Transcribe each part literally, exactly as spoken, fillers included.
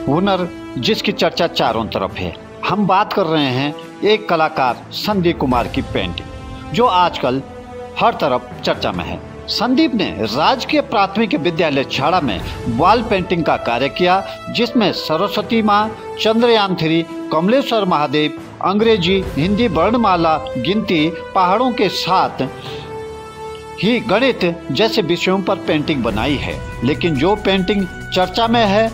हुनर जिसकी चर्चा चारों तरफ है। हम बात कर रहे हैं एक कलाकार संदीप कुमार की पेंटिंग, जो आजकल हर तरफ चर्चा में है। संदीप ने राजकीय प्राथमिक विद्यालय छाड़ा में वॉल पेंटिंग का कार्य किया, जिसमें सरस्वती माँ, चंद्रयान थ्री, कमलेश्वर महादेव, अंग्रेजी हिंदी वर्णमाला गिनती, पहाड़ों के साथ ही गणित जैसे विषयों पर पेंटिंग बनाई है। लेकिन जो पेंटिंग चर्चा में है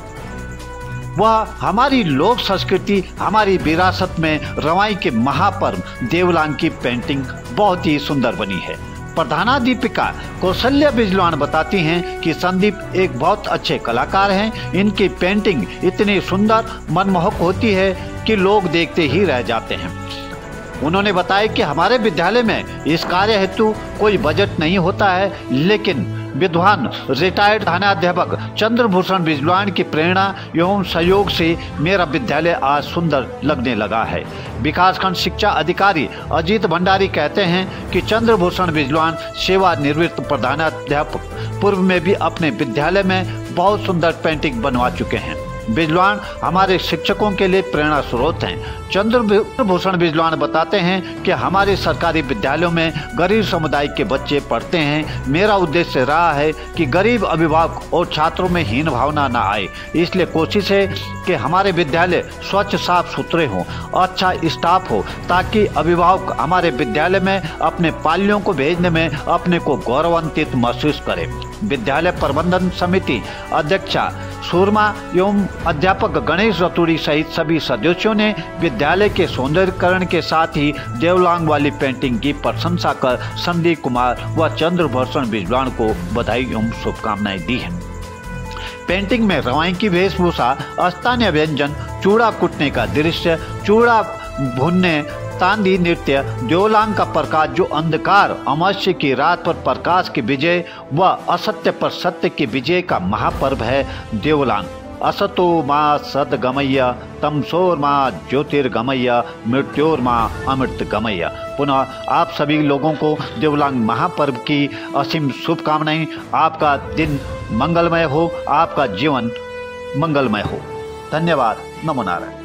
वह हमारी लोक संस्कृति, हमारी विरासत में रवाई के महापर्व देवलांग की पेंटिंग बहुत ही सुंदर बनी है। प्रधानाध्यापिका कौशल्या बिजलान बताती हैं कि संदीप एक बहुत अच्छे कलाकार हैं। इनकी पेंटिंग इतनी सुंदर, मनमोहक होती है कि लोग देखते ही रह जाते हैं। उन्होंने बताया कि हमारे विद्यालय में इस कार्य हेतु कोई बजट नहीं होता है, लेकिन विद्वान रिटायर्ड प्रधानाध्यापक चंद्रभूषण बिजलान की प्रेरणा एवं सहयोग से मेरा विद्यालय आज सुंदर लगने लगा है। विकासखंड शिक्षा अधिकारी अजीत भंडारी कहते हैं कि चंद्रभूषण बिजलान सेवानिवृत्त प्रधानाध्यापक पूर्व में भी अपने विद्यालय में बहुत सुंदर पेंटिंग बनवा चुके हैं। बिजलान हमारे शिक्षकों के लिए प्रेरणा स्रोत हैं। चंद्रभूषण बिजलान बताते हैं कि हमारे सरकारी विद्यालयों में गरीब समुदाय के बच्चे पढ़ते हैं। मेरा उद्देश्य रहा है कि गरीब अभिभावक और छात्रों में हीन भावना न आए, इसलिए कोशिश है कि हमारे विद्यालय स्वच्छ, साफ सुथरे हों, अच्छा स्टाफ हो, ताकि अभिभावक हमारे विद्यालय में अपने पालियों को भेजने में अपने को गौरवान्वित महसूस करें। विद्यालय प्रबंधन समिति अध्यक्षा सूरमा एवं अध्यापक गणेश रतूड़ी सहित सभी सदस्यों ने विद्यालय के सौंदर्यीकरण के साथ ही देवलांग वाली पेंटिंग की प्रशंसा कर संदीप कुमार व चंद्रभूषण बिजलान को बधाई एवं शुभकामनाएं दी हैं। पेंटिंग में रवाई की वेशभूषा, स्थानीय व्यंजन, चूड़ा कुटने का दृश्य, चूड़ा भुनने, तांदी नृत्य, देवलांग का प्रकाश जो अंधकार अमावस्या की रात पर प्रकाश की विजय व असत्य पर सत्य की विजय का महापर्व है देवलांग। असतो माँ सद्गमय्य, तमसोर माँ ज्योतिर्गमय्य, मृत्योर माँ अमृत गमय्य। पुनः आप सभी लोगों को देवलांग महापर्व की असीम शुभकामनाएं। आपका दिन मंगलमय हो, आपका जीवन मंगलमय हो। धन्यवाद। नमो नारायण।